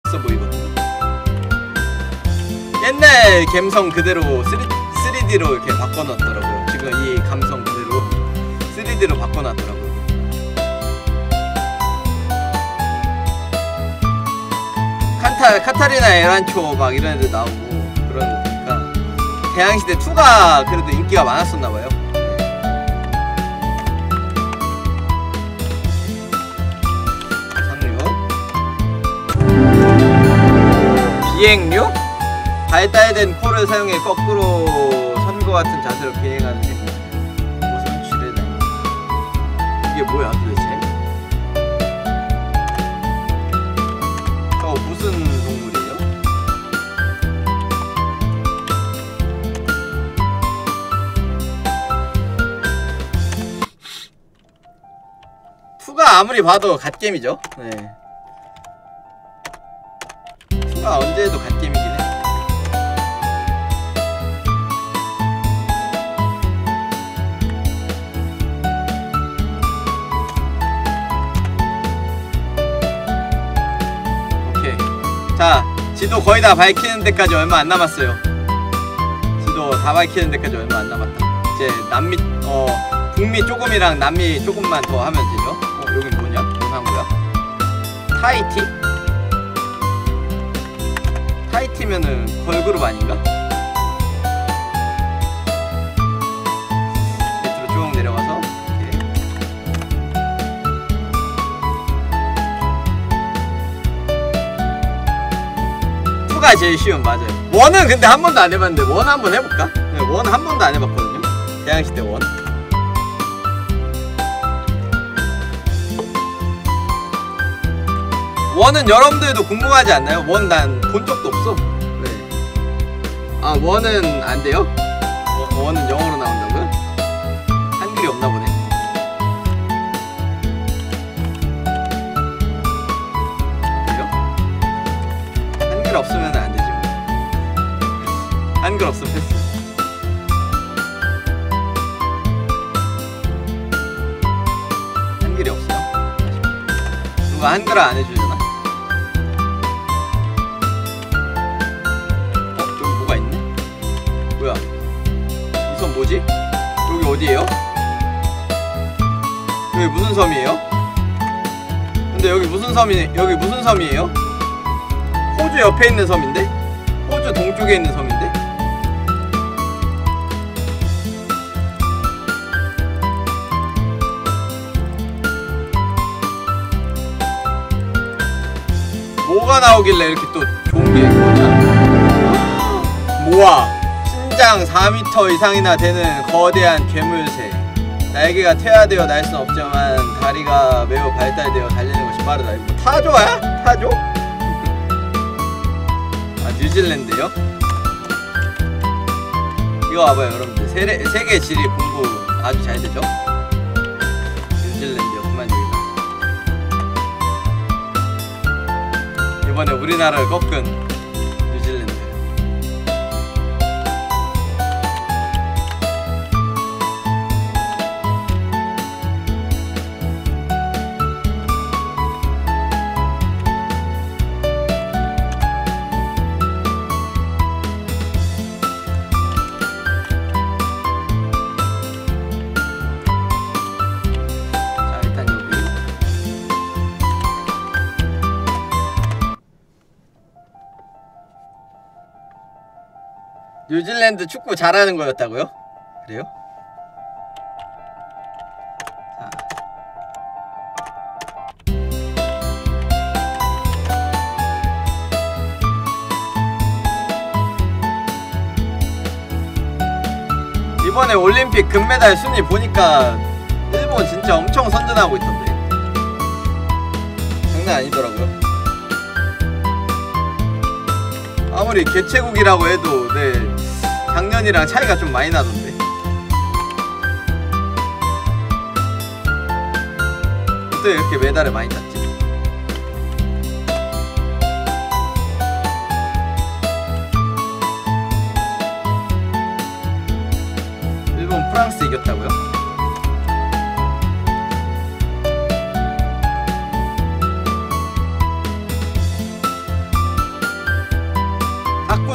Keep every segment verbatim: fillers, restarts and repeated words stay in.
있어 보이거든요. 옛날 감성 그대로 쓰리디로 이렇게 바꿔놨더라고요. 지금 이 감성 그대로 쓰리디로 바꿔놨더라고요. 칸타, 카타리나 에란초 막 이런 애들 나오고 그런 거니까 대항시대 이가 그래도 인기가 많았었나봐요. 비행류? 발달된 코를 사용해 거꾸로 선거 같은 자세로 비행하는 행위. 무슨 출애다. 이게 뭐야 도대체? 저거 무슨 동물이에요? 이가 아무리 봐도 갓겜이죠. 네. 이가 언제 해도 갓겜이긴 해. 자, 지도 거의 다 밝히는 데까지 얼마 안 남았어요. 지도 다 밝히는 데까지 얼마 안 남았다. 이제 남미, 어, 북미 조금이랑 남미 조금만 더 하면 되죠. 어, 여긴 뭐냐? 뭔 항구야? 타이티? 타이티면은 걸그룹 아닌가? 밑으로 쭉 내려가서 가 제일 쉬운. 맞아요. 원은 근데 한 번도 안 해봤는데 원 한번 해볼까? 네, 원 한 번도 안 해봤거든요. 대항시대 원. 원은 여러분들도 궁금하지 않나요? 원 난 본 적도 없어. 네. 아 원은 안 돼요? 원, 원은 영어로 나온다고요? 한글이 없나 보네. 없으면 안 되지. 한글 없으면 패스. 한글이 없어요? 누가 한글 안 해주려나? 어? 여기 뭐가 있네? 뭐야? 이 섬 뭐지? 여기 어디에요? 여기 무슨 섬이에요? 근데 여기 무슨 섬이, 여기 무슨 섬이에요? 호주 옆에 있는 섬인데? 호주 동쪽에 있는 섬인데? 뭐가 나오길래 이렇게 또 좋은 게 있거든요? 모아! 신장 사 미터 이상이나 되는 거대한 괴물새. 날개가 퇴화되어 날 순 없지만 다리가 매우 발달되어 달리는 것이 빠르다. 이거 타조야? 타조? 뉴질랜드요? 이거 봐봐요 여러분들. 세계, 세계 지리 공부 아주 잘 되죠? 뉴질랜드였구만 여기가. 이번에 우리나라를 꺾은 뉴질랜드. 뉴질랜드 축구 잘하는 거였다고요? 그래요? 자. 이번에 올림픽 금메달 순위 보니까 일본 진짜 엄청 선전하고 있던데. 장난 아니더라고요. 아무리 개최국이라고 해도 네 작년이랑 차이가 좀 많이 나던데. 어떻게 이렇게 메달을 많이 땄지? 일본 프랑스 이겼다고요?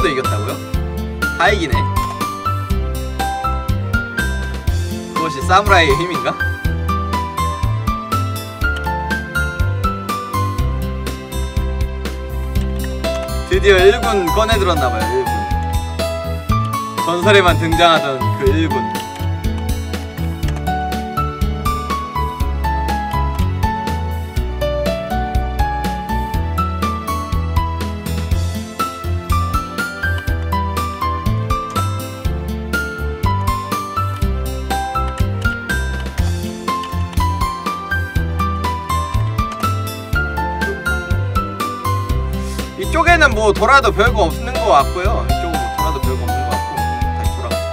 정도 이겼다고요? 다 이기네. 그것이 사무라이의 힘인가? 드디어 일 군 꺼내들었나봐요. 일 군 전설에만 등장하던 그 일 군. 이쪽에는 뭐 돌아도 별거 없는 것 같고요. 이쪽은 뭐 돌아도 별거 없는 것 같고 다시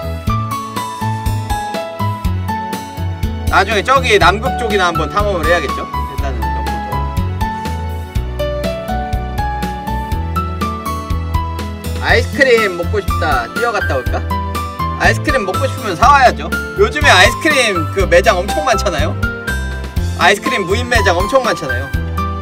돌아가자. 나중에 저기 남극 쪽이나 한번 탐험을 해야겠죠. 일단은 좀부터. 아이스크림 먹고 싶다. 뛰어갔다 올까? 아이스크림 먹고 싶으면 사와야죠. 요즘에 아이스크림 그 매장 엄청 많잖아요. 아이스크림 무인 매장 엄청 많잖아요.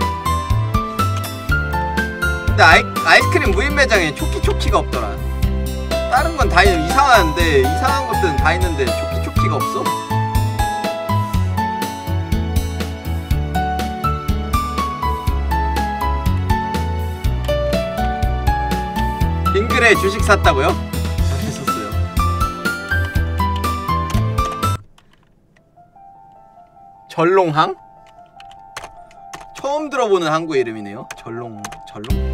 근데 아이, 아이스크림 무인 매장에 초키초키가 없더라. 다른 건 다 이상한데 이상한 것들은 다 있는데 초키초키가 없어? 빙글에 주식 샀다고요? 잘했었어요. 전롱항? 처음 들어보는 항구 이름이네요. 전롱... 전롱?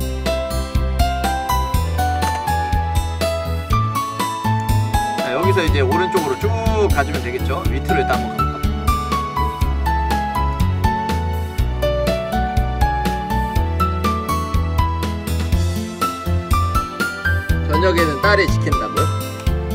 자, 여기서 이제 오른쪽으로 쭉 가주면 되겠죠? 밑으로 일단 한번 가볼까? 저녁에는 딸이 지킨다고요?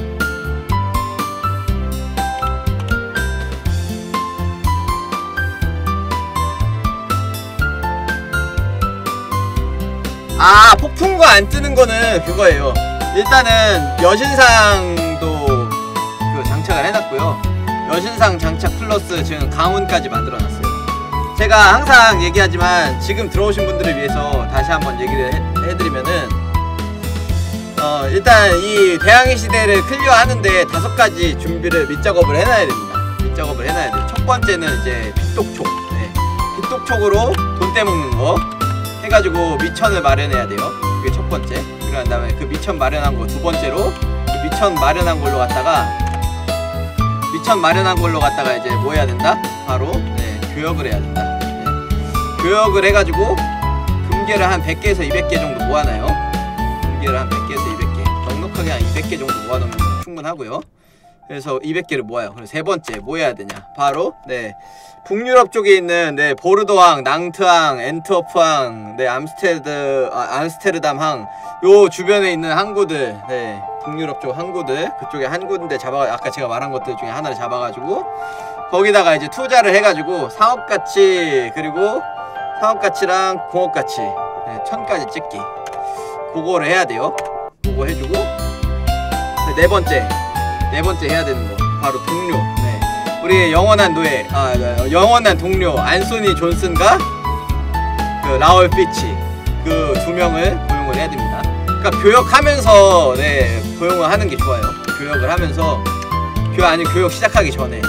아, 폭풍구 안 뜨는 거는 그거예요. 일단은 여신상도 그 장착을 해놨고요. 여신상 장착 플러스 지금 강운까지 만들어놨어요. 제가 항상 얘기하지만 지금 들어오신 분들을 위해서 다시 한번 얘기를 해, 해드리면은 어 일단 이 대항해 시대를 클리어하는데 다섯 가지 준비를 밑작업을 해놔야 됩니다. 밑작업을 해놔야 돼요. 첫 번째는 이제 빗독촉. 네. 빗독촉으로 돈 떼먹는 거 해가지고 미천을 마련해야 돼요. 그게 첫 번째. 그런 다음에 그 미천 마련한 거 두 번째로 그 미천 마련한 걸로 갖다가 미천 마련한 걸로 갖다가 이제 뭐 해야 된다? 바로 네, 교역을 해야 된다. 네. 교역을 해가지고 금괴를 한 백 개에서 이백 개 정도 모아놔요. 금괴를 한 백 개에서 이백 개 넉넉하게 한 이백 개 정도 모아놓으면 충분하고요. 그래서 이백 개를 모아요. 그리고 세 번째 뭐 해야 되냐? 바로 네 북유럽 쪽에 있는 네 보르도항, 낭트항, 엔트워프항, 네 암스테르드, 아, 암스테르담항 요 주변에 있는 항구들, 네 북유럽 쪽 항구들 그쪽에 한 군데 잡아 아까 제가 말한 것들 중에 하나를 잡아가지고 거기다가 이제 투자를 해가지고 상업가치 그리고 상업가치랑 공업가치 네, 천까지 찍기 그거를 해야 돼요. 그거 해주고 네, 네 번째 네 번째 해야 되는 거 바로 동료. 네. 우리의 영원한 노예, 아 영원한 동료 안소니 존슨과 그 라울 피치 그 두 명을 고용을 해야 됩니다. 그러니까 교역하면서 네 고용을 하는 게 좋아요. 교역을 하면서 교 아니 교역 시작하기 전에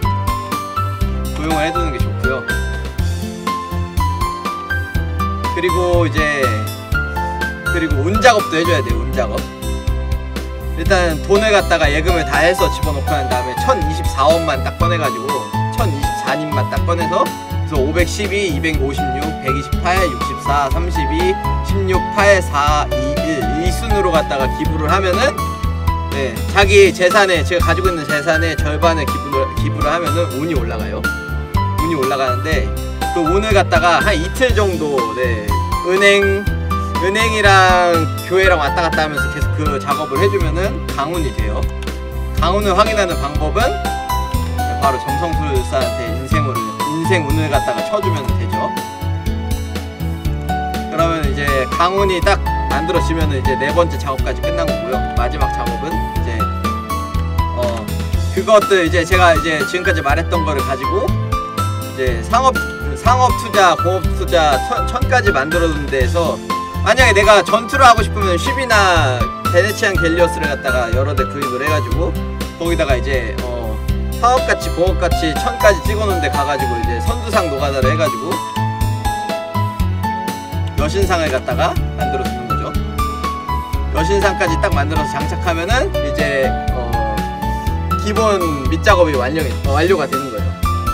고용을 해두는 게 좋고요. 그리고 이제 그리고 운 작업도 해줘야 돼요. 운 작업. 일단 돈을 갖다가 예금을 다 해서 집어넣고 난 다음에 천이십사원만 딱 꺼내가지고 천이십사님만 딱 꺼내서 그래서 오백십이, 이백오십육, 백이십팔, 육십사, 삼십이, 십육, 팔, 사, 이, 일 이 순으로 갖다가 기부를 하면은 네 자기 재산에 제가 가지고 있는 재산의 절반을 기부를, 기부를 하면은 운이 올라가요. 운이 올라가는데 그 운을 갖다가 한 이틀 정도 네 은행 은행이랑 교회랑 왔다 갔다 하면서 계속 그 작업을 해주면은 강운이 돼요. 강운을 확인하는 방법은 바로 점성술사한테 인생운을, 인생운을 갖다가 쳐주면 되죠. 그러면 이제 강운이 딱 만들어지면은 이제 네 번째 작업까지 끝난 거고요. 마지막 작업은 이제 어 그것들 이제 제가 이제 지금까지 말했던 거를 가지고 이제 상업 상업 투자, 공업 투자 천, 천까지 만들어둔 데에서 만약에 내가 전투를 하고 싶으면 십이나 베네치안 갤리오스를 갖다가 여러 대 구입을 해가지고 거기다가 이제 어 사업같이 공업같이 천까지 찍어놓은 데 가가지고 이제 선두상 노가다를 해가지고 여신상을 갖다가 만들어 주는 거죠. 여신상까지 딱 만들어서 장착하면은 이제 어 기본 밑작업이 완료, 어, 완료가 되는 거예요.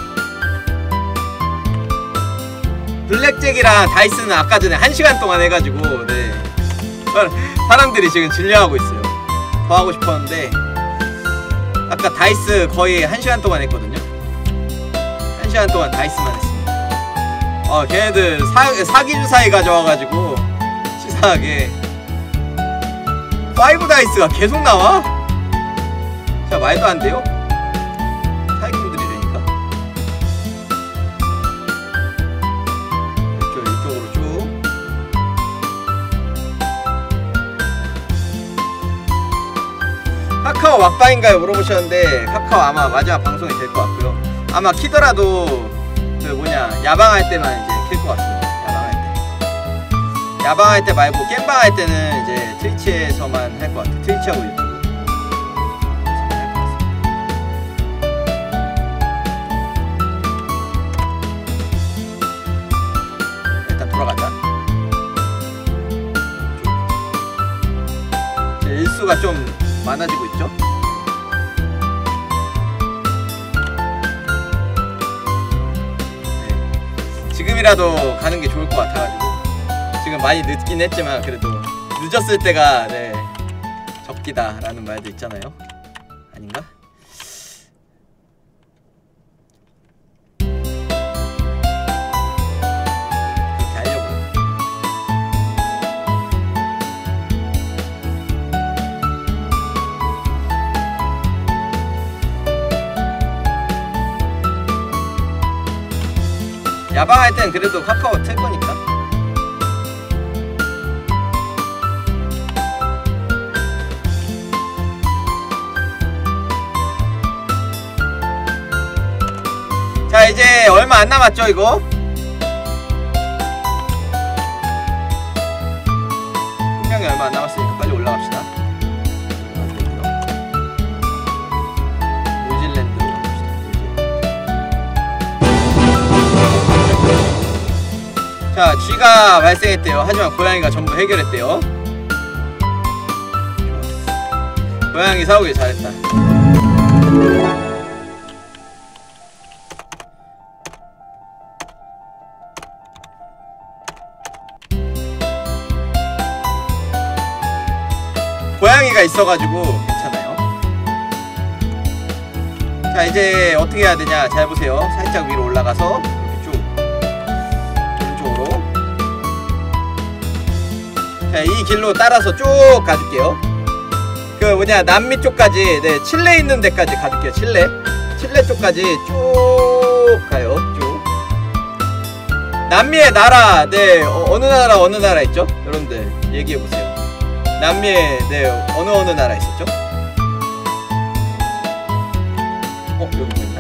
블랙잭이랑 다이스는 아까 전에 한 시간 동안 해가지고 네 사람들이 지금 질려하고 있어요. 더 하고 싶었는데 아까 다이스 거의 한 시간 동안 했거든요. 한 시간 동안 다이스만 했습니다. 어 걔네들 사, 사기주사위 가져와가지고 치사하게 파이브 다이스가 계속 나와? 자 말도 안 돼요? 사기꾼들이라니까. 이쪽, 이쪽으로 쭉. 카카오 막방인가요? 물어보셨는데 카카오 아마 마지막 방송이 될 것 같고요. 아마 키더라도 그 뭐냐 야방할 때만 이제 킬 것 같습니다. 야방할 때. 야방할 때 말고 겜방 할 때는 이제 트위치에서만 할 것 같아요. 트위치하고 유튜브. 일단 돌아가자. 이제 일수가 좀 많아지고 있죠? 네. 지금이라도 가는 게 좋을 것 같아가지고 지금 많이 늦긴 했지만 그래도 늦었을 때가 네 적기다 라는 말도 있잖아요. 아닌가? 그렇게 하려고요. 야방할 땐 그래도 카카오 틀 거니까. 자 이제 얼마 안 남았죠 이거? 풍경이 얼마 안 남았으니까 빨리 올라갑시다. 뉴질랜드로 갑시다. 뉴질랜드. 자 쥐가 발생했대요. 하지만 고양이가 전부 해결했대요. 고양이 사오길 잘했다. 고양이가 있어가지고 괜찮아요. 자 이제 어떻게 해야 되냐 잘 보세요. 살짝 위로 올라가서 이렇게 쭉 오른쪽으로. 자 이 길로 따라서 쭉 가줄게요. 그 뭐냐 남미 쪽까지 네 칠레 있는 데까지 가줄게요. 칠레 칠레 쪽까지 쭉 가요. 쭉 남미의 나라 네 어, 어느 나라 어느 나라 있죠? 여러분들 얘기해보세요. 남미에 네 어느 어느 나라 있었죠? 어 여기 뭐 있나?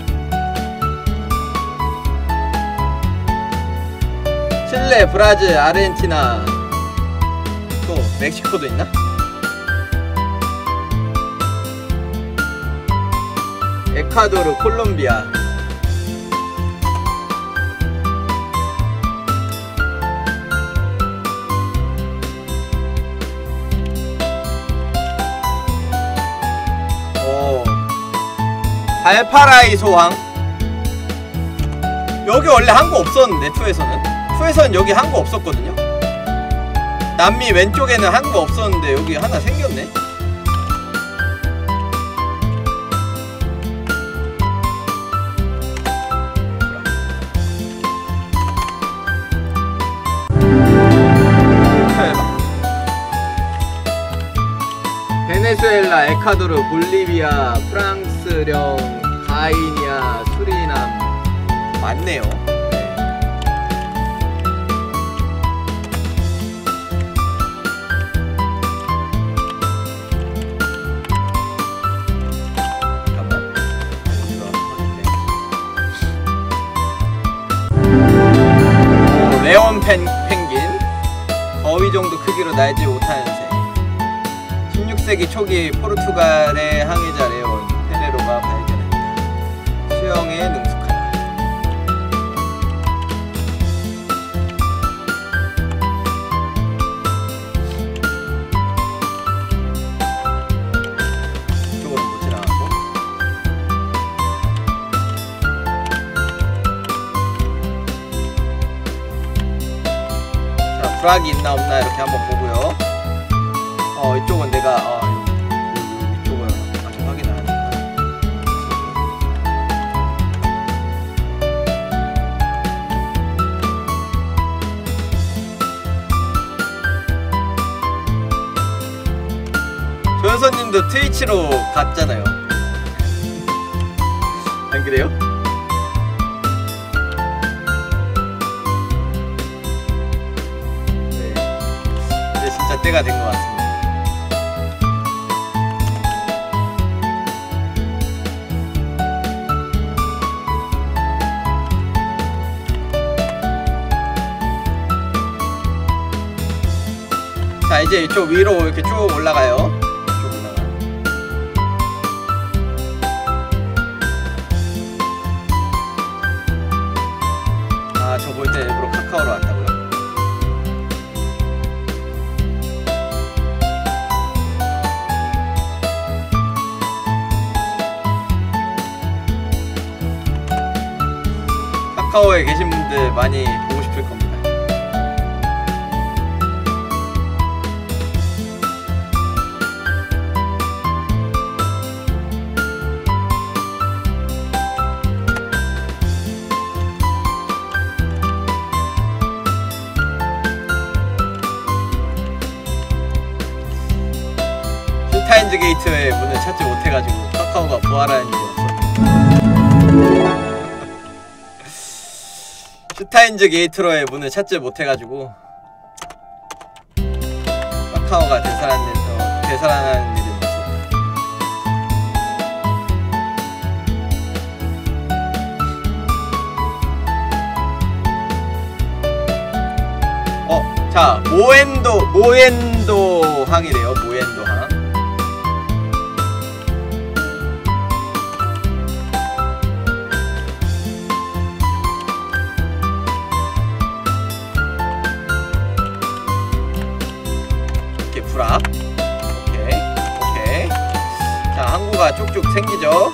칠레, 브라질, 아르헨티나 또 멕시코도 있나? 에콰도르, 콜롬비아. 발파라이소 항. 여기 원래 항구 없었는데 투에서는 투에서는 여기 항구 없었거든요. 남미 왼쪽에는 항구 없었는데 여기 하나 생겼네. 베네수엘라, 에콰도르, 볼리비아, 프랑스령, 가이니아, 수리남 많네요. 네. 잠깐만. 오, 레온 펜, 펭귄. 거위 정도 크기로 날지 못하는 새. 세기 초기 포르투갈의 항해자 레온 페레로가 발견했다. 수영에 능숙하다. 이쪽으로 못 지나가고. 자, 불악이 있나 없나 이렇게 한번 보고요. 어, 이쪽은 내가 어, 이쪽은 아직 확인 안 했다. 조현선님도 트위치로 갔잖아요. 안 그래요? 네, 이제 진짜 때가 된 것 같습니다. 자, 이제 이쪽 위로 이렇게 쭉 올라가요. 쭉 올라가. 아, 저 볼 때 일부러 카카오로 왔다고요? 카카오에 계신 분들 많이 보고 싶을 겁니다. 슈타인즈 게이트의 문을 찾지 못해가지고 카카오가 부활하는 일이 없었네. 슈타인즈 게이트로의 문을 찾지 못해가지고 카카오가 되살아나는, 어, 되살아나는 일이 없었다. 어, 자, 모엔도 모엔도 항이래요. 모엔도 항. 불악. 오케이, 오케이. 자, 항구가 쭉쭉 생기죠.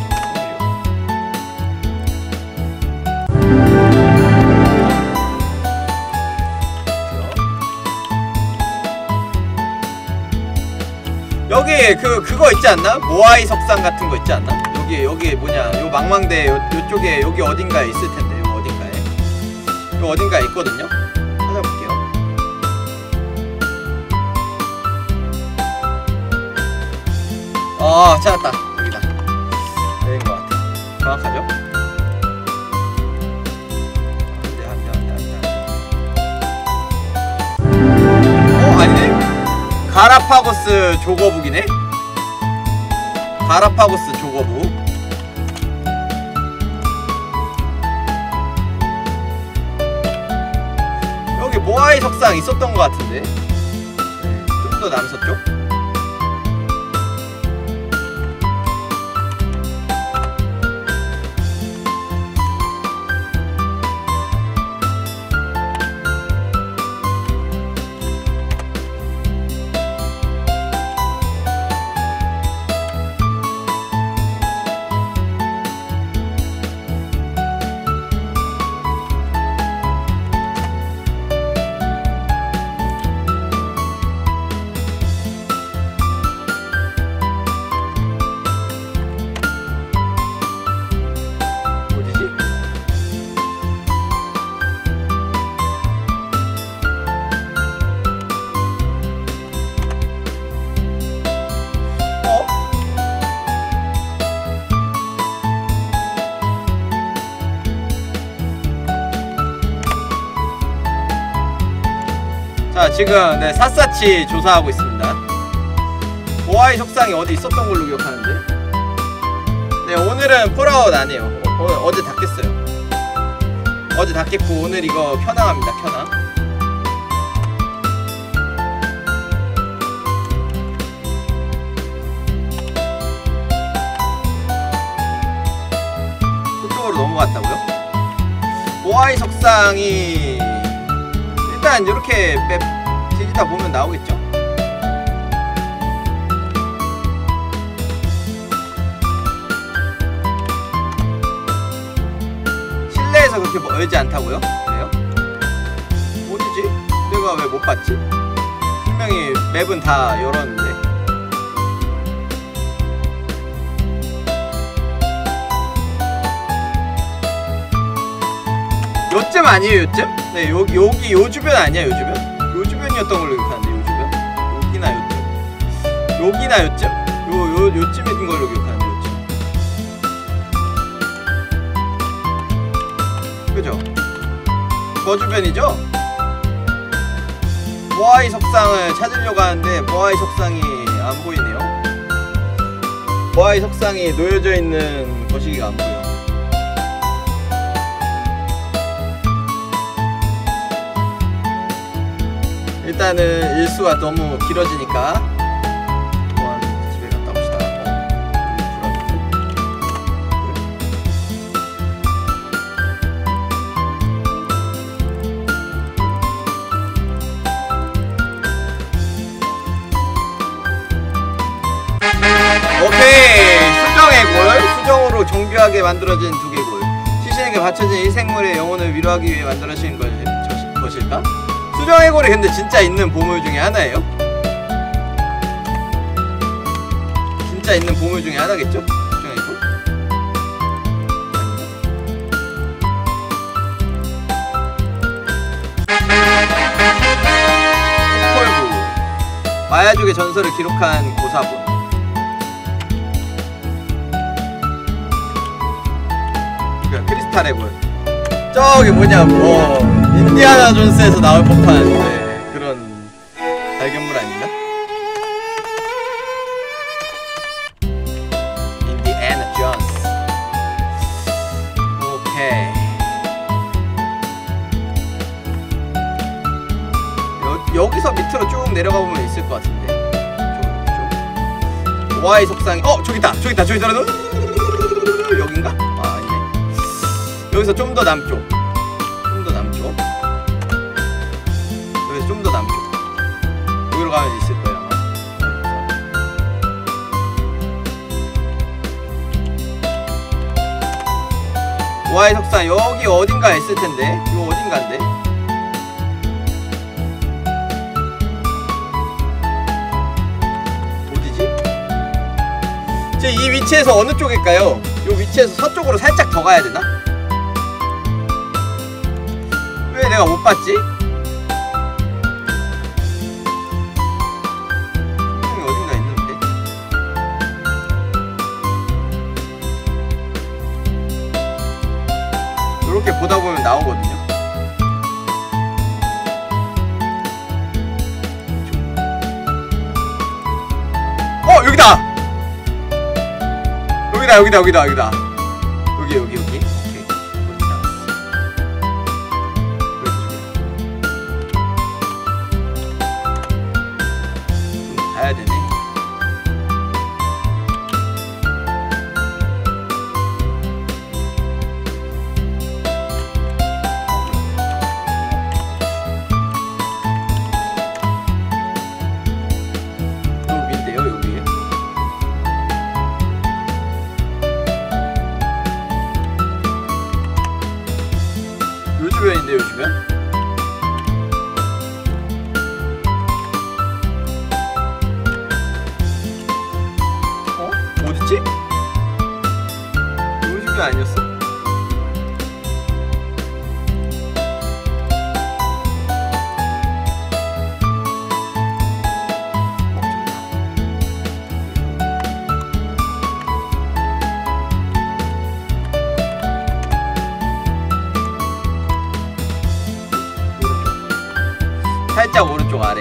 여기 그 그거 있지 않나? 모아이 석상 같은 거 있지 않나? 여기 여기 뭐냐? 요 망망대 요 요쪽에 여기 어딘가에 있을 텐데. 요 어딘가에. 요 어딘가에 있거든요. 찾아볼게요. 아, 찾았다. 여기다. 여기인 것 같아. 정확하죠? 안돼, 안돼, 안돼, 안돼, 안돼. 어, 아니네? 가라파고스 조거북이네? 가라파고스 조거북. 여기 모아이 석상 있었던 것 같은데? 네, 좀 더 남서쪽? 자, 지금 네, 샅샅이 조사하고 있습니다. 모아이 석상이 어디 있었던 걸로 기억하는데. 네, 오늘은 폴아웃 아니에요. 어, 어, 어제 다 깼어요. 어제 다 깼고 오늘 이거 켜낭합니다. 켜낭. 모아이 석상이 일단 이렇게 맵 뒤지다 보면 나오겠죠? 실내에서 그렇게 멀지 않다고요? 그래요? 어디지? 내가 왜 못 봤지? 분명히 맵은 다 열었는데. 요쯤 아니에요, 요쯤? 네, 요, 여기 요 주변 아니야, 요 주변? 요 주변이었던 걸로 기억하는데, 요 주변? 여기나 요쯤? 여기나 요쯤? 요, 요, 요쯤인 걸로 기억하는데, 요쯤? 그죠? 그 주변이죠? 모아이 석상을 찾으려고 하는데, 모아이 석상이 안 보이네요. 모아이 석상이 놓여져 있는 거시기가 안 보여. 일단은 일수가 너무 길어지니까 한번 집에 갔다 옵시다. 어, 오케이! 수정의 골! 수정으로 정교하게 만들어진 두 개 골. 시신에게 바쳐진 이 생물의 영혼을 위로하기 위해 만들어진 것, 것일까? 수정의 골이 근데 진짜 있는 보물 중에 하나예요? 진짜 있는 보물 중에 하나겠죠? 수정의 골? 폴부 마야족의 전설을 기록한 고사본. 그러니까 크리스탈의 골. 저기 뭐냐, 뭐 인디아나 존스에서 나올 법한 네, 그런 발견물 아닌가? 인디아나 존스. 오케이. 여, 여기서 밑으로 쭉 내려가 보면 있을 것 같은데. 쭉, 쭉. 모아이 석상이 어 저기 있다, 저기 있다, 저기 있다. 여긴가? 아 아니네. 여기서 좀 더 남쪽. 좀 더 남쪽. 여기로 가면 있을 거야 아마. 모아이 석상 여기 어딘가에 있을 텐데. 이거 어딘가인데? 어디지? 지금 이 위치에서 어느 쪽일까요? 이 위치에서 서쪽으로 살짝 더 가야 되나? 왜 내가 못 봤지? 이렇게 보다 보면 나오거든요. 어 여기다. 여기다 여기다 여기다 여기다. 여기 여기 여기. 오케이. 어디 나왔어? 좀 가야 되네. 주변인데 요즘엔? 어? 어딨지? 요 주변 아니었어? 살짝 오른쪽 아래.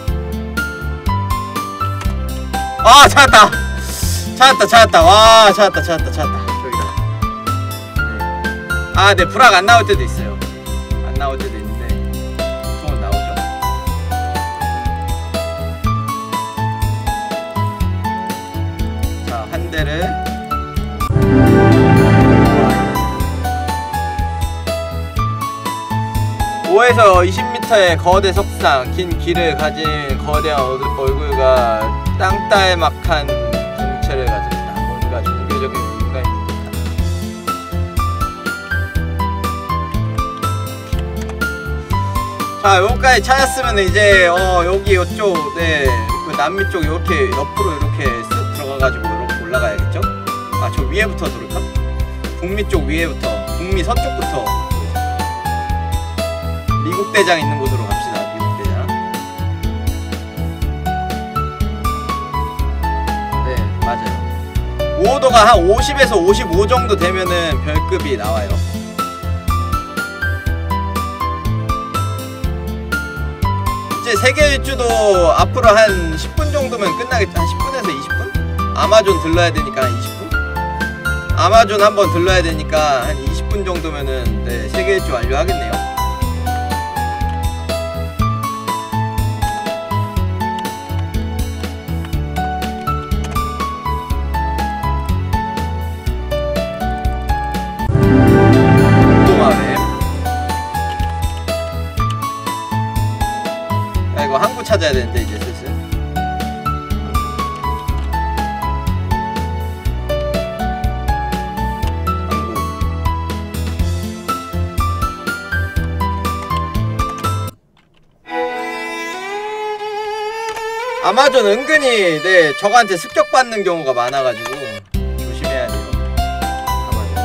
아 찾았다 찾았다 찾았다. 와 찾았다 찾았다 찾았다. 저기다. 네. 아 네 브락 안 나올 때도 있어요. 안 나올 때도 있는데 보통은 나오죠. 자 한 대를 미터에서 이십 미터의 거대 석상, 긴 길을 가진 거대한 얼굴과 땅딸막한 동체를 가졌다. 뭔가 종교적인 이유가 있는 듯하다. 자, 여기까지 찾았으면 이제 어 여기 이쪽 네 그 남미 쪽 이렇게 옆으로 이렇게 쓱 들어가가지고 이렇게 올라가야겠죠? 아, 저 위에부터 돌을까? 북미 쪽 위에부터, 북미 서쪽부터 미국 대장 있는 곳으로 갑시다. 미국 대장. 네, 맞아요. 오호도가 한 오십에서 오십오 정도 되면은 별급이 나와요. 이제 세계 일주도 앞으로 한 십 분 정도면 끝나겠다. 한 십 분에서 이십 분? 아마존 들러야 되니까 한 이십 분? 아마존 한번 들러야 되니까 한 이십 분 정도면은 네, 세계 일주 완료하겠네요. 야, 이거 항구 찾아야 되는데 이제 슬슬. 아마존 은근히 네 저거한테 습격받는 경우가 많아가지고 조심해야 돼요. 아마존.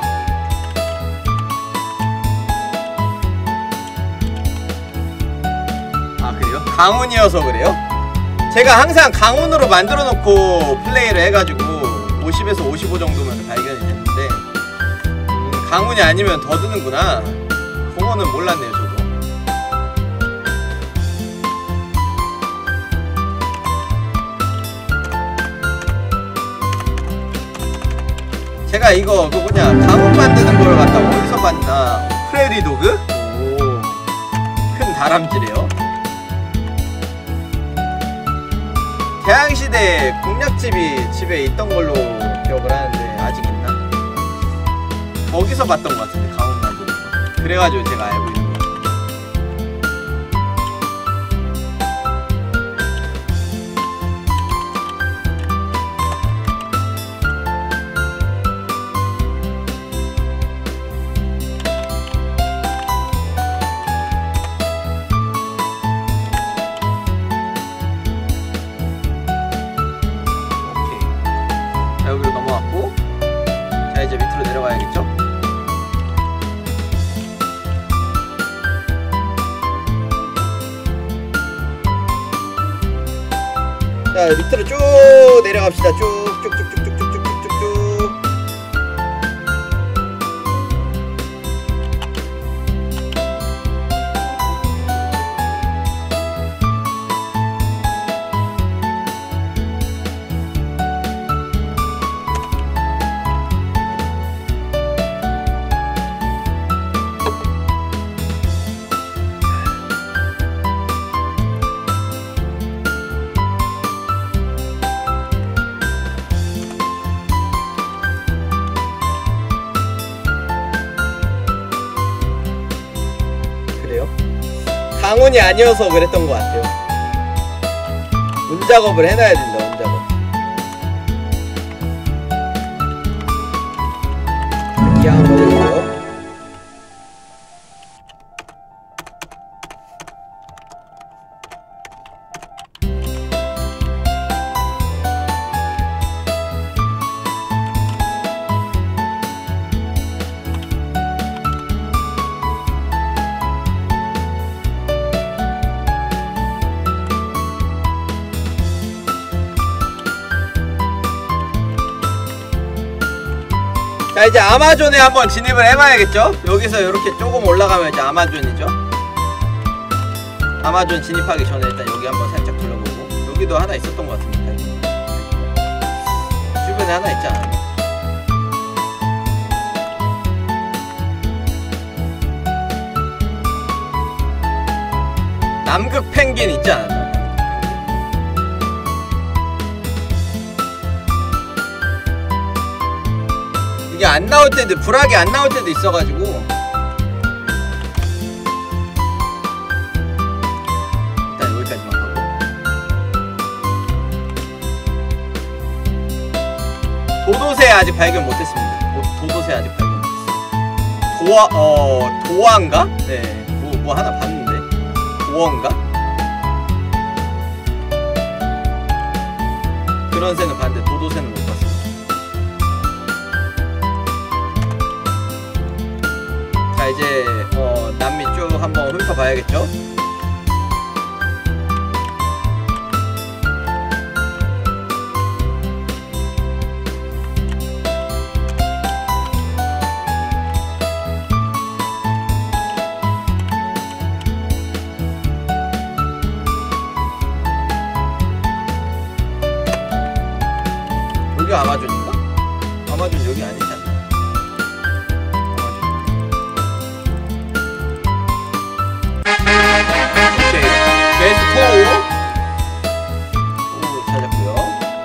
아, 그래요? 강운이어서 그래요? 제가 항상 강운으로 만들어 놓고 플레이를 해가지고 오십에서 오십오 정도면 발견이 됐는데 음, 강운이 아니면 더 드는구나. 그거는 몰랐네요, 저도. 제가 이거 그 뭐냐 강운 만드는 걸 갖다 어디서 봤나? 프레리 도그? 오, 큰 다람쥐래요. 대항시대 공략집이 집에 있던 걸로 기억을 하는데 아직 있나? 거기서 봤던 것 같은데 강운 만드는 거. 그래가지고 제가 알고 있는 거. 자, 밑으로 쭉 내려갑시다. 쭉쭉쭉쭉쭉쭉쭉쭉. 강운이 아니어서 그랬던 것 같아요. 운작업을 해놔야 된다. 운작업. 이해 한번 해주세요. 자, 이제 아마존에 한번 진입을 해봐야겠죠? 여기서 이렇게 조금 올라가면 이제 아마존이죠? 아마존 진입하기 전에 일단 여기 한번 살짝 둘러보고. 여기도 하나 있었던 것 같은데 주변에 하나 있지 않았나? 남극 펭귄 있지 않았나? 이게 안 나올 때도, 불악이 안 나올 때도 있어가지고 도도새 아직 발견 못했습니다. 도, 도도새 아직 발견 못했어요. 도화 어 도화인가? 네, 뭐, 뭐 하나 봤는데 도원가? 그런 새는 봤는데 도도새는 못 봤습니다. 자 이제 어 남미 쭉 한번 훑어봐야겠죠? 여기 아마존인가? 아마존 여기 아니지 않나? 오케이, 베스트 오 찾았고요.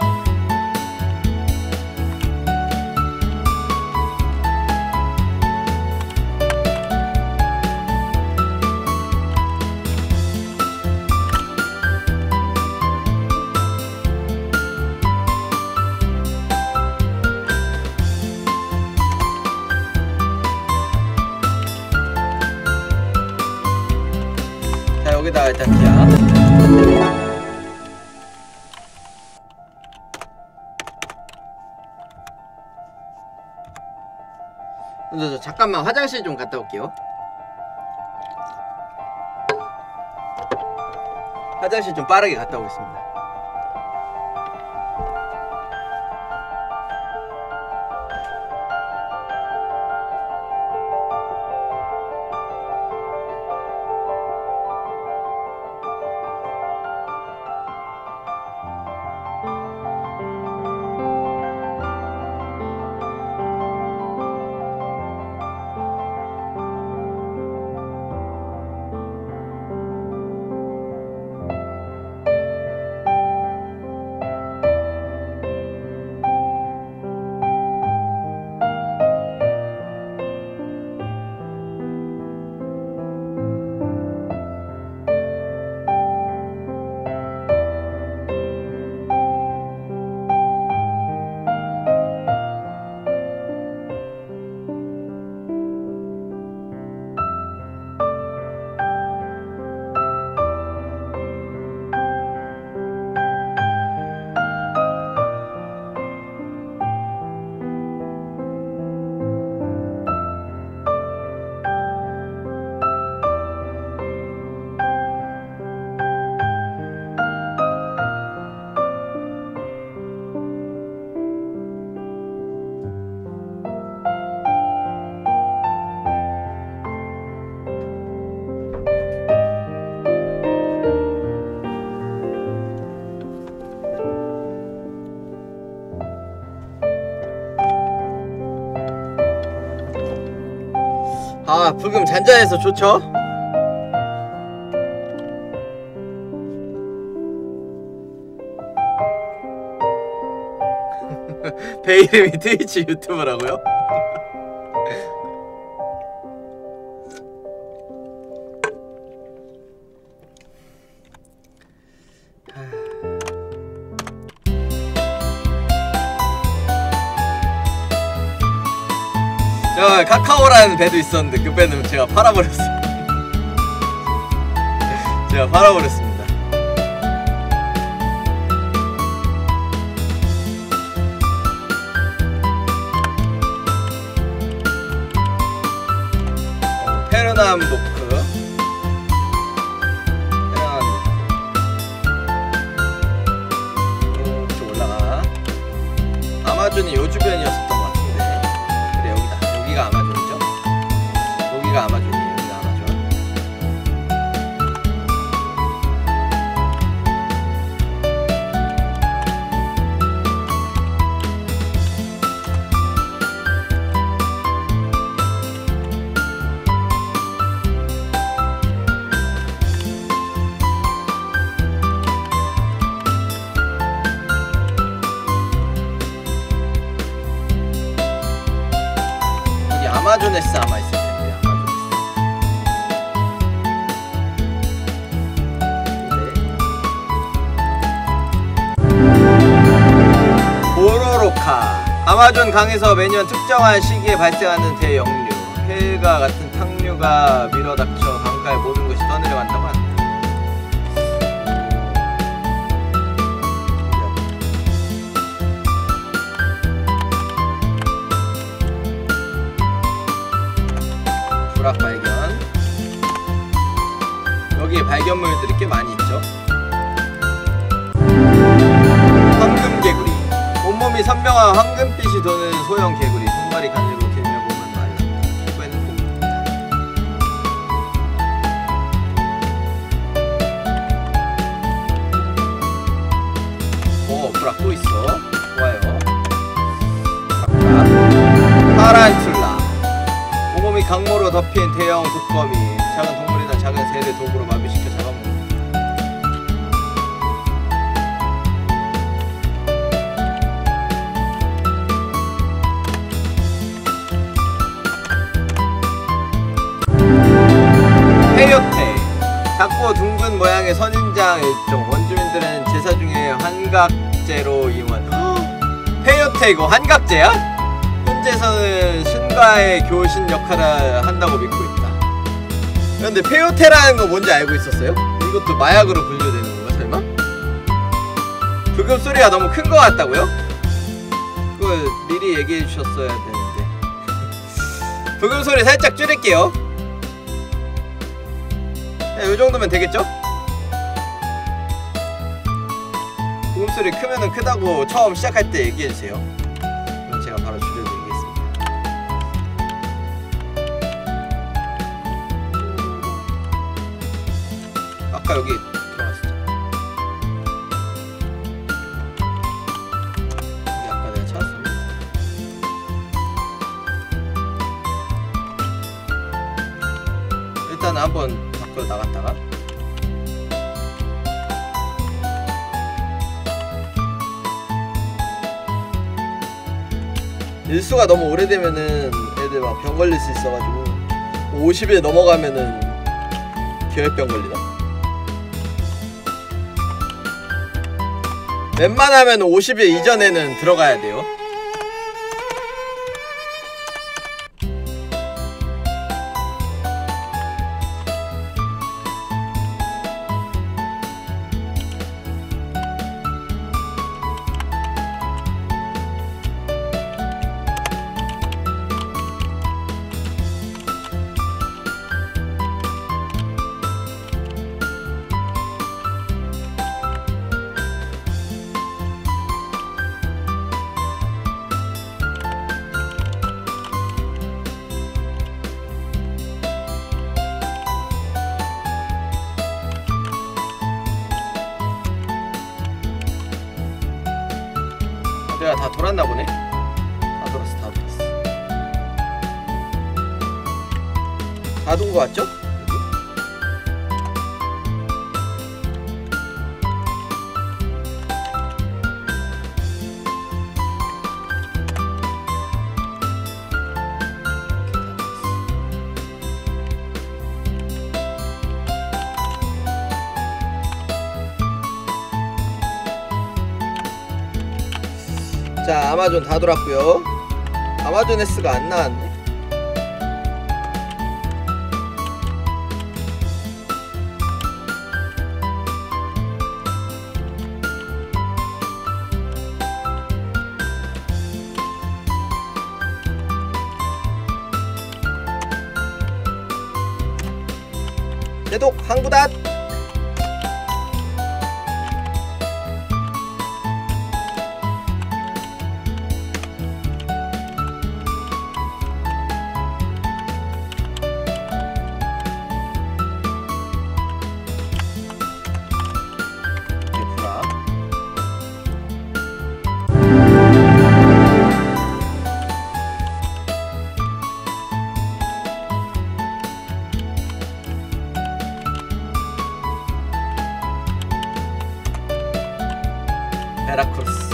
자 여기다가 일단 기아. 저, 저, 잠깐만 화장실 좀 갔다 올게요. 화장실 좀 빠르게 갔다 오겠습니다. 아 불금 잔잔해서 좋죠? 배 이름이 트위치 유튜버라고요? 저 카카오라는 배도 있었는데 그 배는 제가 팔아버렸어요. 제가 팔아버렸습니다. 어, 페르남보크 페르남보크 이렇게 올라가. 아마존이 요 주변이었었던 것 같은데. 그래 여기다. 여기가 아마존이죠? 여기가 아마존이에요. 여기가 아마존. 여기 아마존에스 아마 있을 텐데. 아마존에스. 네. 보로로카. 아마존 강에서 매년 특정한 시기에 발생하는 대역류, 해가 같은 탕류가 밀어닥쳐 강가의 모든 것이 떠내려간다고 한다. 조락 발견. 여기에 발견물들이 꽤 많이 있죠. 황금개구리. 온몸이 선명한 황금빛이 도는 소형 개구리. 손발이 가늘고 길며 몸은 말랐다. 피부에는 곰. 오, 브락 또 있어. 좋아요. 브락. 타란툴라. 온몸이 강모로 덮인 대형 독거미. 작은 동물이나 작은 새를 도구로 마비시켜 잡아먹는다. 페요테. 작고 둥근 모양의 선인장 일종. 원주민들은 제사 중에 환각제로 이용한. 페요테 이거 환각제야? 현재서는 신과의 교신 역할을 한다고 믿고 있다. 근데 페요테라는 거 뭔지 알고 있었어요? 이것도 마약으로 분류되는 건가 설마? 부금 소리가 너무 큰 거 같다고요? 그걸 미리 얘기해 주셨어야 되는데. 부금 소리 살짝 줄일게요. 이 정도면 되겠죠? 부금 소리 크면은 크다고 처음 시작할 때 얘기해 주세요. 그럼 제가 바로 줄여드리겠습니다. 아까 여기 들어갔었죠. 여기 아까 내가 찾았었는데. 일단 한번 밖으로 나갔다가 일수가 너무 오래되면은 애들 막 병 걸릴 수 있어가지고 오십 일 넘어가면은 기혈병 걸리나? 웬만하면 오십 일 이전에는 들어가야 돼요. 내가 다 돌았나 보네. 다 돌았어, 다 돌았어. 다 돈 거 같죠? 자, 아마존 다 돌았고요. 아마존 S가 안 나왔네. 제독 항구닷. 베라크루스.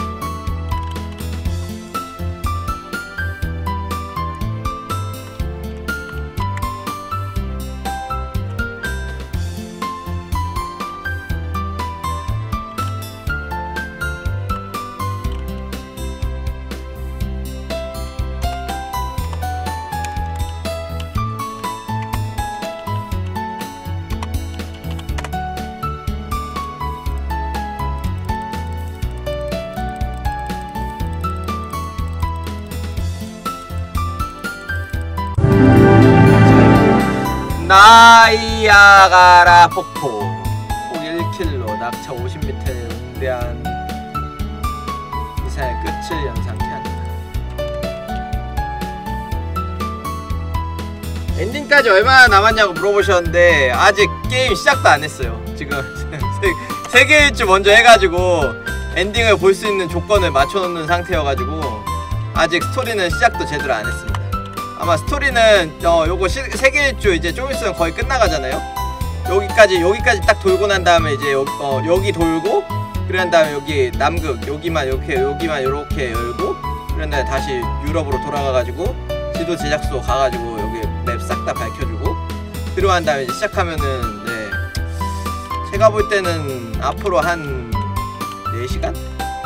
나이아가라 폭포 폭 일 킬로미터 낙차 오십 미터의 응대한 미사일 끝을 연상케 한다. 엔딩까지 얼마나 남았냐고 물어보셨는데 아직 게임 시작도 안 했어요. 지금 세 개 일주 먼저 해가지고 엔딩을 볼 수 있는 조건을 맞춰놓는 상태여가지고 아직 스토리는 시작도 제대로 안 했습니다. 아마 스토리는 어 요거 세 개 일주 이제 좀 있으면 거의 끝나가잖아요. 여기까지 여기까지 딱 돌고 난 다음에 이제 여, 어, 여기 돌고 그런 다음에 여기 남극 여기만 이렇게 여기만 요렇게 열고 그런 다음에 다시 유럽으로 돌아가가지고 지도 제작소 가가지고 여기 맵 싹 다 밝혀주고 들어간 다음에 이제 시작하면은 네 제가 볼 때는 앞으로 한 네 시간?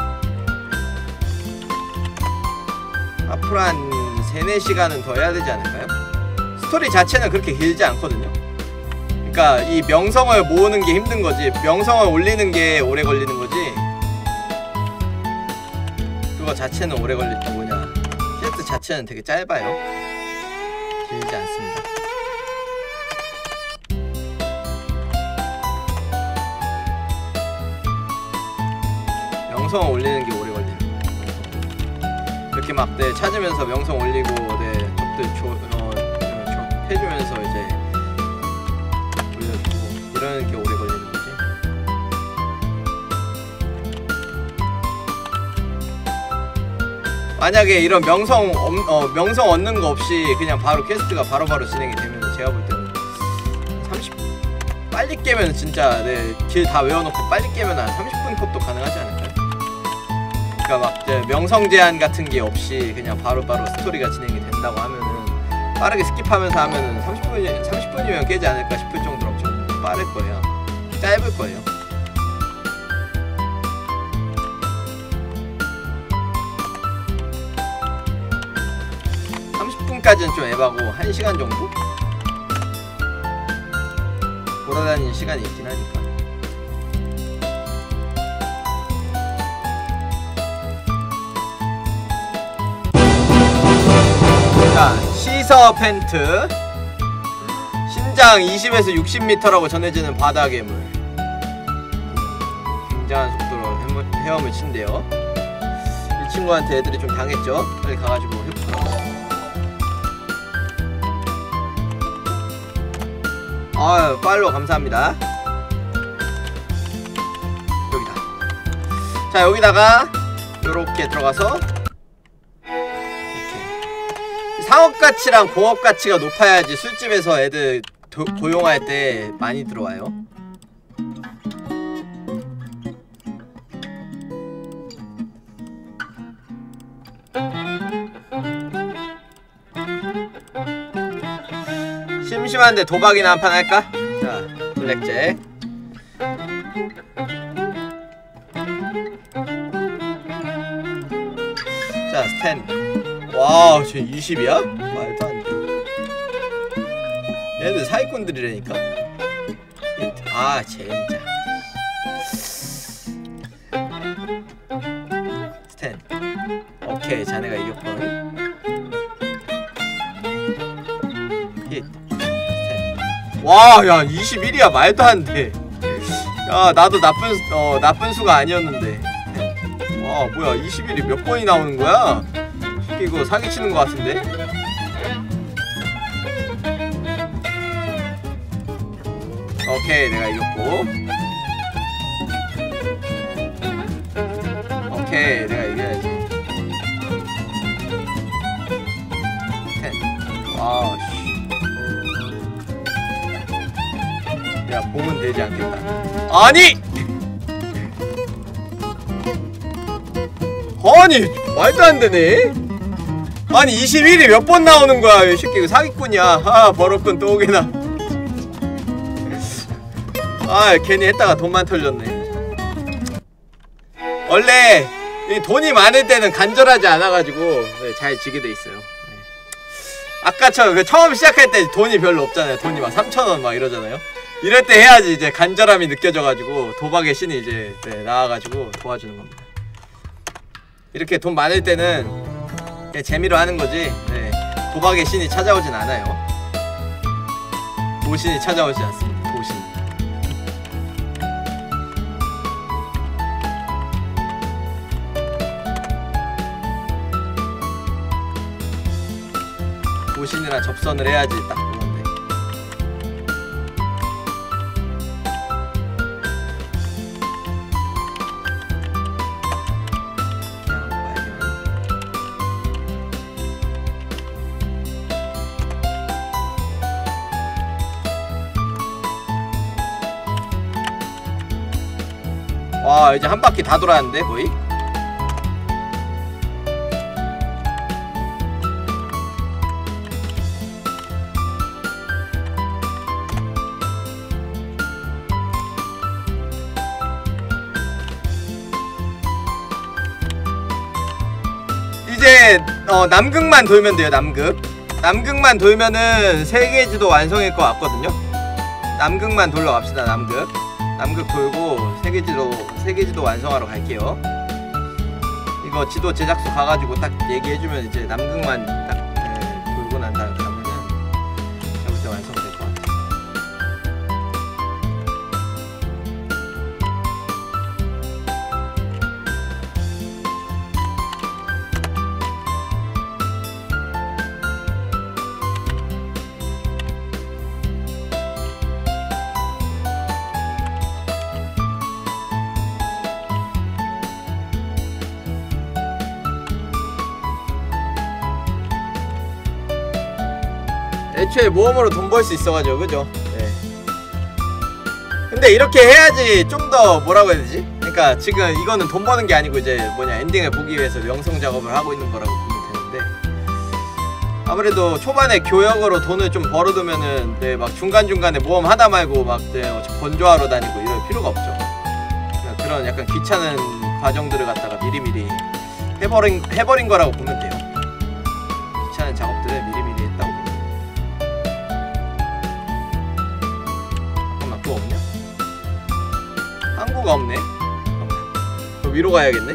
앞으로 한 세네 시간은 더 해야 되지 않을까요? 스토리 자체는 그렇게 길지 않거든요. 그러니까 이 명성을 모으는 게 힘든 거지 명성을 올리는 게 오래 걸리는 거지 그거 자체는 오래 걸릴 때 뭐냐 퀘스트 자체는 되게 짧아요. 길지 않습니다. 명성을 올리는 게 오래 걸리는 거예요. 이렇게 막 네, 찾으면서 명성 올리고 네, 적들 조, 어, 어, 해주면서 이제 올려주고 이러는 게 오래 걸리는 거지. 만약에 이런 명성 어, 명성 얻는 거 없이 그냥 바로 퀘스트가 바로바로 진행이 되면 제가 볼 때는 삼십 빨리 깨면 진짜 네, 길 다 외워놓고 빨리 깨면 한 삼십 분 컷도 가능하지 않을까요? 그러니까 막 이제 명성 제한 같은 게 없이 그냥 바로바로 스토리가 진행이 된다고 하면은 빠르게 스킵하면서 하면은 삼십 분 삼십 분이면 깨지 않을까 싶을 정도로 엄청 빠를 거예요. 짧을 거예요. 삼십 분까지는 좀 에바고 한 시간 정도? 돌아다니는 시간이 있긴 하니까. 자, 시서 펜트 신장 이십에서 육십 미터라고 전해지는 바다 괴물 굉장한 속도로 헤엄을 친대요. 이 친구한테 애들이 좀 당했죠? 빨리 가가지고 해볼까. 아유 팔로우 감사합니다. 여기다. 자 여기다가 요렇게 들어가서 상업가치랑 공업가치가 높아야지 술집에서 애들 도, 고용할 때 많이 들어와요. 심심한데 도박이나 한판 할까? 자, 블랙잭. 자, 스탠. 와우, 쟤 이십이야? 말도 안 돼. 얘네들 사기꾼들이라니까? 아, 젠장. 스탠. 오케이, 자네가 이겼군. 힛. 스탠. 와, 야, 이십일이야. 말도 안 돼. 야, 나도 나쁜, 어, 나쁜 수가 아니었는데. 와, 뭐야, 이십일이 몇 번이 나오는 거야? 이거 사기치는 것 같은데? 오케이 내가 이겼고 오케이 내가 이겨야지. 와우 씨. 야 보면 되지 않겠다. 아니! 아니 말도 안 되네. 아니 이십일이 몇 번 나오는 거야 이 새끼. 이거 사기꾼이야. 아 버럭군 또 오게나. 아 괜히 했다가 돈만 털렸네. 원래 이 돈이 많을 때는 간절하지 않아가지고 네, 잘 지게 돼 있어요. 네. 아까처럼 그 처음 시작할 때 돈이 별로 없잖아요. 돈이 막 삼천 원 막 이러잖아요. 이럴 때 해야지 이제 간절함이 느껴져가지고 도박의 신이 이제 네, 나와가지고 도와주는 겁니다. 이렇게 돈 많을 때는 그냥 재미로 하는 거지 네, 도박의 신이 찾아오진 않아요. 도신이 찾아오지 않습니다. 도신. 도신이랑 접선을 해야지 딱 그건데. 그냥 발견. 와, 이제 한 바퀴 다 돌았는데 거의? 이제 어, 남극만 돌면 돼요. 남극 남극만 돌면은 세계지도 완성일 것 같거든요. 남극만 돌러 갑시다. 남극 남극 돌고 세계지도 세계지도 완성하러 갈게요. 이거 지도 제작소 가가지고 딱 얘기해주면 이제 남극만 딱 네, 돌고 난 다음에 가면은 제가 볼 때 완성될 것 같아요. 애초에 모험으로 돈 벌 수 있어가지고 그죠? 네. 근데 이렇게 해야지 좀 더 뭐라고 해야 되지? 그러니까 지금 이거는 돈 버는 게 아니고 이제 뭐냐 엔딩을 보기 위해서 명성 작업을 하고 있는 거라고 보면 되는데, 아무래도 초반에 교역으로 돈을 좀 벌어두면은 네, 막 중간중간에 모험 하다 말고 막 네, 건조하러 다니고 이럴 필요가 없죠. 그러니까 그런 약간 귀찮은 과정들을 갖다가 미리미리 해버린, 해버린 거라고 보면 돼요. 귀찮은 작업들을 미리미리 했다고 보면 돼요. 잠깐만, 그거 없냐? 항구가 없네. 잠깐만. 위로 가야겠네.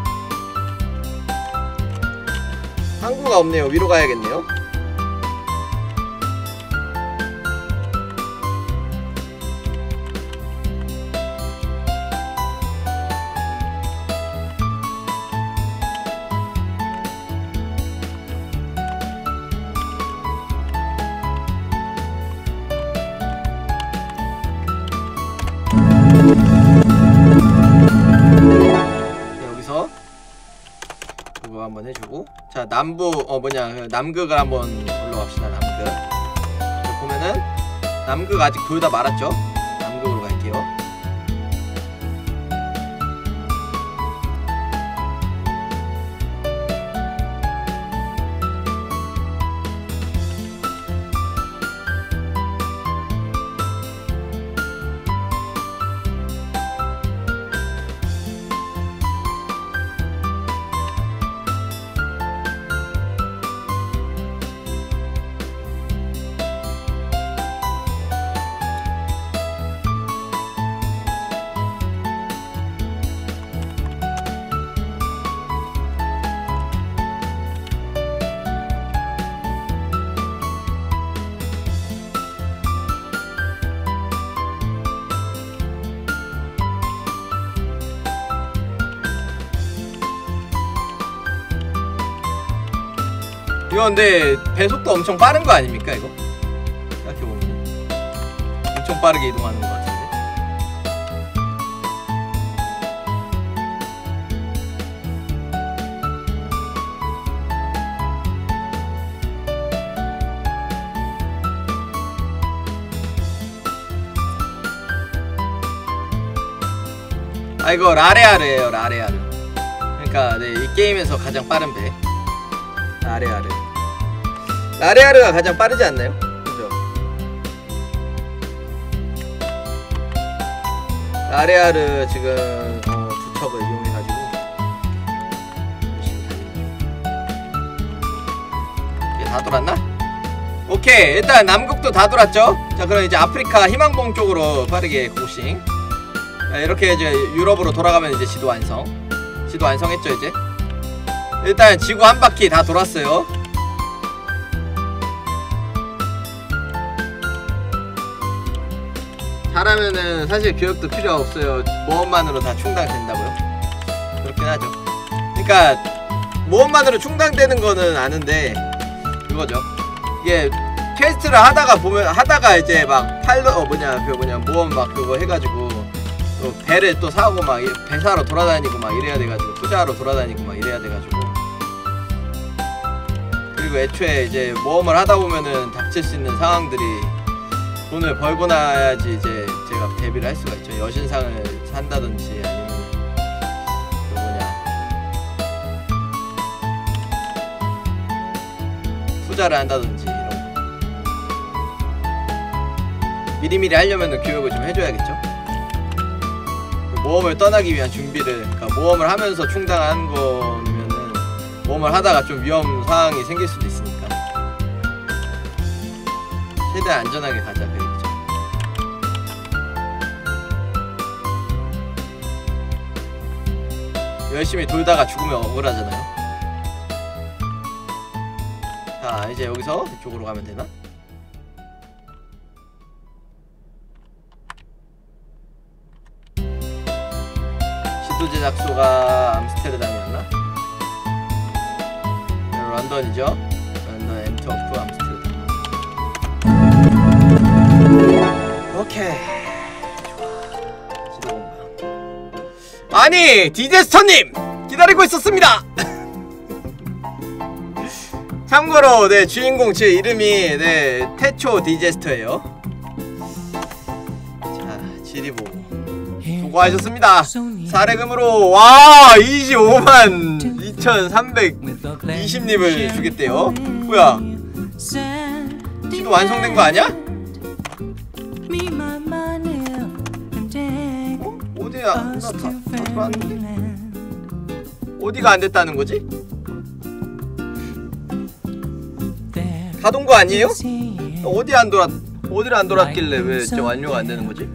항구가 없네요. 위로 가야겠네요. 여기서 그거 한번 해주고, 자 남부 어 뭐냐 남극을 한번 올라갑시다. 남극 보면은 남극 아직 돌다 말았죠. 남극으로 갈게요. 이거 근데 배속도 엄청 빠른 거 아닙니까 이거? 생각해보면 엄청 빠르게 이동하는 것 같은데. 아 이거 라레아르예요. 라레아르. 그러니까 네, 이 게임에서 가장 빠른 배 라레아르. 라레아르가 가장 빠르지 않나요? 그죠? 라레아르 지금 어, 두 척을 이용해가지고 열심히 달리는 중. 이게 다 돌았나? 오케이, 일단 남극도 다 돌았죠? 자 그럼 이제 아프리카 희망봉 쪽으로 빠르게 고싱. 자, 이렇게 이제 유럽으로 돌아가면 이제 지도 완성. 지도 완성했죠 이제? 일단 지구 한 바퀴 다 돌았어요. 잘하면은 사실 교육도 필요 없어요. 모험만으로 다 충당된다고요? 그렇긴 하죠. 그러니까 모험만으로 충당되는 거는 아는데 그거죠. 이게 퀘스트를 하다가 보면 하다가 이제 막 팔로 어 뭐냐 그 뭐냐 모험 막 그거 해가지고 또 배를 또 사고 막 배 사러 돌아다니고 막 이래야 돼가지고 투자하러 돌아다니고 막 이래야 돼가지고 그리고 애초에 이제 모험을 하다 보면은 닥칠 수 있는 상황들이 돈을 벌고 나야지 이제 제가 대비를 할 수가 있죠. 여신상을 산다든지 아니면 그 뭐냐 투자를 한다든지 이런 거 미리미리 하려면은 교육을 좀 해줘야겠죠. 모험을 떠나기 위한 준비를, 그러니까 모험을 하면서 충당하는 거면은 모험을 하다가 좀 위험 상황이 생길 수도 있으니까 최대한 안전하게 가자 그 얘기죠. 열심히 돌다가 죽으면 억울하잖아요. 자, 이제 여기서 이쪽으로 가면 되나? 시도 제작소가 암스테르담이었나? 런던이죠? 런던 엔트워프 암스테르담. 오케이. 좋아. 시도 공방. 아니! 디제스터님! 기다리고 있었습니다! 참고로 네 주인공 제 이름이 네 태초 디제스터예요. 자, 지리보고 수고하셨습니다. 사례금으로 와 이십오만 이천삼백이십 립을 주겠대요. 뭐야? 지도 완성된 거 아니야? 어? 어디야? 나 다, 다 들어왔는데? 어디가 안 됐다는 거지? 다 돈 거 아니에요? 어디 안 돌았 어디를 안 돌았길래 왜 진짜 완료가 안 되는 거지?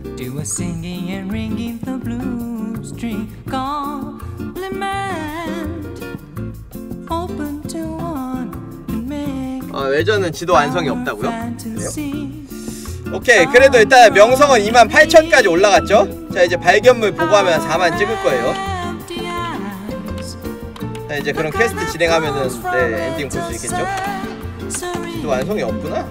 아, 외전은 지도 완성이 없다고요? 그래요? 오케이, 그래도 일단 명성은 이만 팔천까지 올라갔죠? 자, 이제 발견물 보고하면 사만 찍을 거예요. 자, 이제 그런 퀘스트 진행하면은 네, 엔딩 볼 수 있겠죠? 지도 완성이 없구나?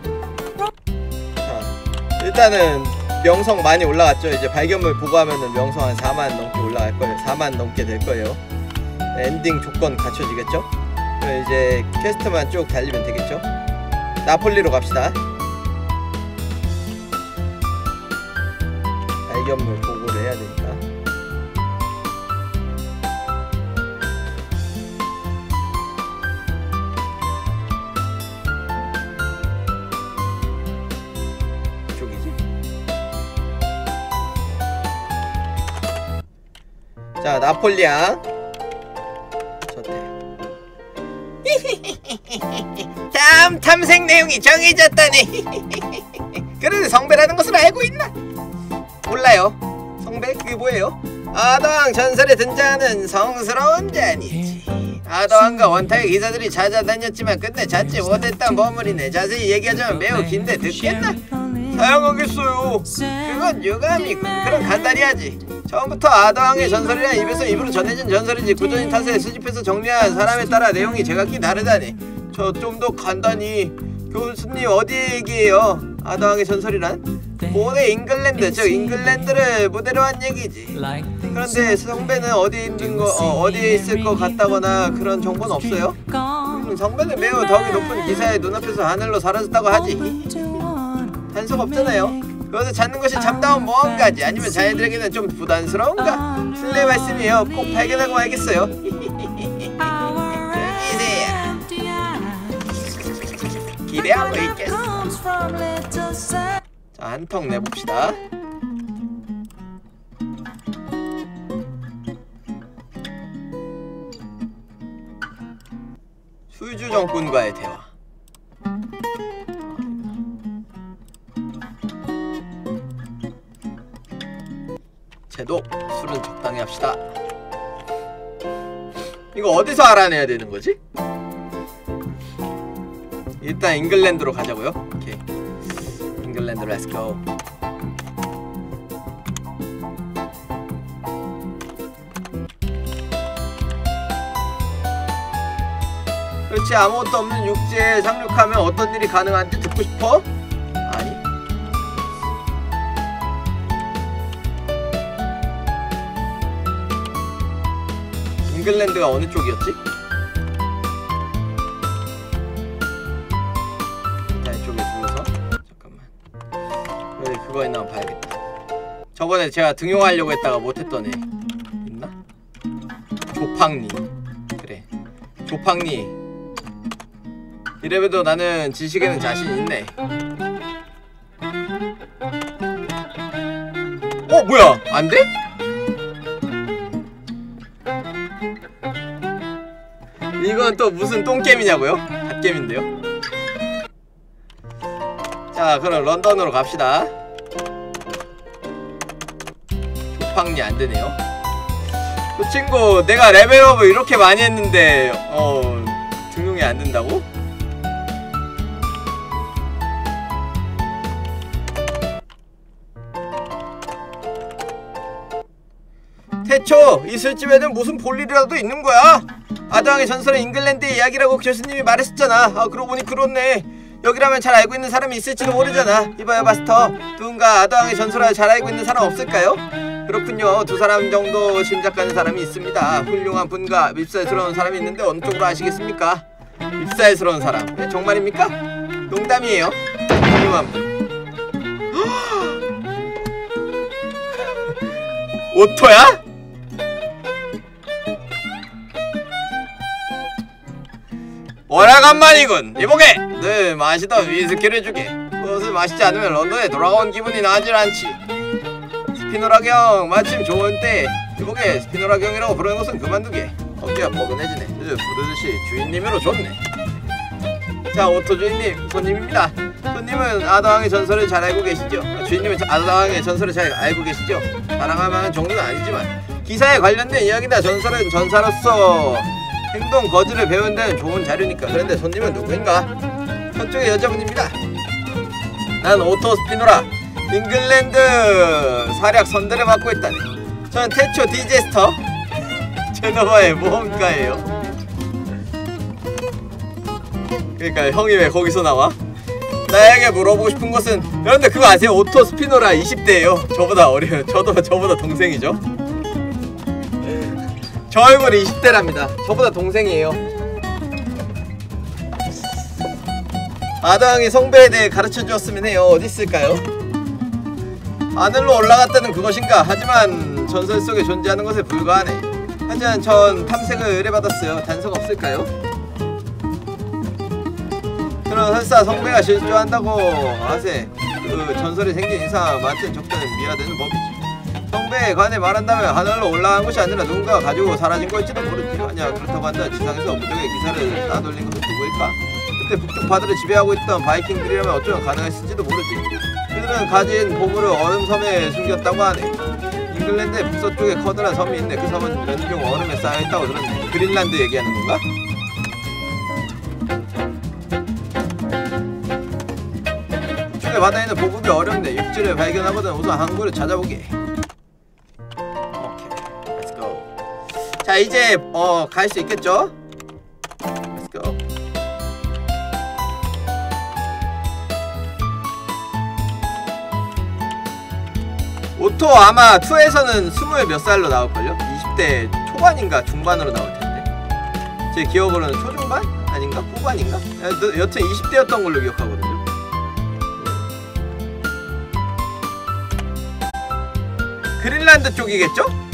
자, 일단은 명성 많이 올라갔죠? 이제 발견물 보고하면은 명성 한 사만 넘게 올라갈 거예요. 사만 넘게 될 거예요. 네, 엔딩 조건 갖춰지겠죠? 그럼 이제 퀘스트만 쭉 달리면 되겠죠? 나폴리로 갑시다. 발견물 보고를 해야 되니까. 이쪽이지? 자, 나폴리앙 저태. 다음 탐색 내용이 정해졌다네. 그래도 성배라는 것을 알고 있나? 몰라요. 성배? 그게 뭐예요? 아더왕 전설에 등장하는 성스러운 잔이지. 아더왕과 원탁의 기사들이 찾아다녔지만 끝내 찾지 못했던 보물이네. 자세히 얘기하자면 매우 긴데 듣겠나? 사양하겠어요. 그건 유감이 그럼 간단히 하지. 처음부터 아더왕의 전설이란 입에서 입으로 전해진 전설이지 구전인 탓에 수집해서 정리한 사람에 따라 내용이 제각기 다르다니. 저 좀 더 간단히. 교수님 어디 얘기예요? 아더왕의 전설이란? 본의 잉글랜드, 즉 잉글랜드를 무대로 한 얘기지. 그런데 성배는 어디 있는 거, 어, 어디에 있을 것 같다거나 그런 정보는 없어요? 음, 성배는 매우 덕이 높은 기사의 눈앞에서 하늘로 사라졌다고 하지. 단서가 없잖아요. 그것을 찾는 것이 참다운 모험가지. 아니면 자네들에게는 좀 부담스러운가? 실례 말씀이에요. 꼭 발견하고 말겠어요. 기대하고 있겠어. 자, 한턱 내봅시다. 술주 정꾼과의 대화. 제독, 술은 적당히 합시다. 이거 어디서 알아내야 되는 거지? 일단 잉글랜드로 가자고요. 오케이. 잉글랜드 렛츠고. 그렇지. 아무것도 없는 육지에 상륙하면 어떤 일이 가능한지 듣고 싶어? 아니. 잉글랜드가 어느 쪽이었지? 자, 이쪽에 둘러서 잠깐만. 여기 그거 있나 한번 봐야겠다. 저번에 제가 등용하려고 했다가 못했던 애 있나? 조팡니. 그래, 조팡니. 이래봬도 나는 지식에는 자신 있네. 어, 뭐야? 안 돼? 이건 또 무슨 똥게임이냐고요? 갓게임인데요? 자, 그럼 런던으로 갑시다. 조팡니 안 되네요. 그 친구, 내가 레벨업을 이렇게 많이 했는데, 어, 등용이 안 된다고? 태초! 이 술집에는 무슨 볼일이라도 있는 거야? 아드왕의 전설의 잉글랜드의 이야기라고 교수님이 말했었잖아. 아, 그러고 보니 그렇네. 여기라면 잘 알고 있는 사람이 있을지도 모르잖아. 이봐요, 마스터. 누군가 아드왕의 전설을 잘 알고 있는 사람 없을까요? 그렇군요. 두 사람 정도 짐작가는 사람이 있습니다. 훌륭한 분과 밉살스러운 사람이 있는데 어느 쪽으로 아시겠습니까? 밉살스러운 사람. 네, 정말입니까? 농담이에요. 훌륭한 분. 오토야? 오래간만이군. 이보게! 늘 마시던 위스키를 주게. 그것을 마시지 않으면 런던에 돌아온 기분이 나질 않지. 스피노라 경, 마침 좋은 때. 이보게, 스피노라 경이라고 부르는 것은 그만두게. 어깨가 뻐근해지네. 늘 부르듯이 주인님으로 좋네. 자, 오토 주인님, 손님입니다. 손님은 아드왕의 전설을 잘 알고 계시죠? 주인님은 아드왕의 전설을 잘 알고 계시죠? 자랑할 만한 정도는 아니지만 기사에 관련된 이야기다. 전설은 전사로서 행동 거지를 배우는 데는 좋은 자료니까. 그런데 손님은 누구인가? 서쪽의 여자분입니다. 난 오토 스피노라, 잉글랜드 사략 선대를 맡고 있다네. 저는 태초 디제스터 제노바의 모험가예요. 그러니까 형이 왜 거기서 나와? 나에게 물어보고 싶은 것은, 여러분들 그거 아세요? 오토 스피노라 이십 대예요 저보다 어려요. 저도 저보다 동생이죠. 저 얼굴이 이십 대랍니다. 저보다 동생이에요. 아드왕이 성배에 대해 가르쳐 주었으면 해요. 어디 있을까요? 하늘로 올라갔다는 그것인가? 하지만 전설 속에 존재하는 것에 불과하네. 하지만 전 탐색을 의뢰받았어요. 단서가 없을까요? 그럼 설사 성배가 실조한다고 하세. 그 전설이 생긴 이상 많든 적든 미화되는 법이지. 성배에 관해 말한다면 하늘로 올라간 것이 아니라 누군가가 가지고 사라진 걸지도 모르지. 만약 그렇다고 한다면 지상에서 무적의 기사를 따돌린 것은 누구일까? 그때 북쪽 바다를 지배하고 있던 바이킹들이라면 어쩌면 가능했을지도 모르지. 그들은 가진 보물을 얼음섬에 숨겼다고 하네. 잉글랜드의 북서쪽에 커다란 섬이 있네. 그 섬은 연중 얼음에 쌓여있다고 들었네. 그린란드 얘기하는 건가? 북쪽의 바다에는 보급이 어렵네. 육지를 발견하거든 우선 항구를 찾아보게. 자, 이제 어 갈 수 있겠죠? Let's go. 오토 아마 이에서는 스물 몇 살로 나올걸요? 이십 대 초반인가 중반으로 나올텐데. 제 기억으로는 초중반? 아닌가? 후반인가? 여튼 이십 대였던 걸로 기억하거든요. 그린란드 쪽이겠죠?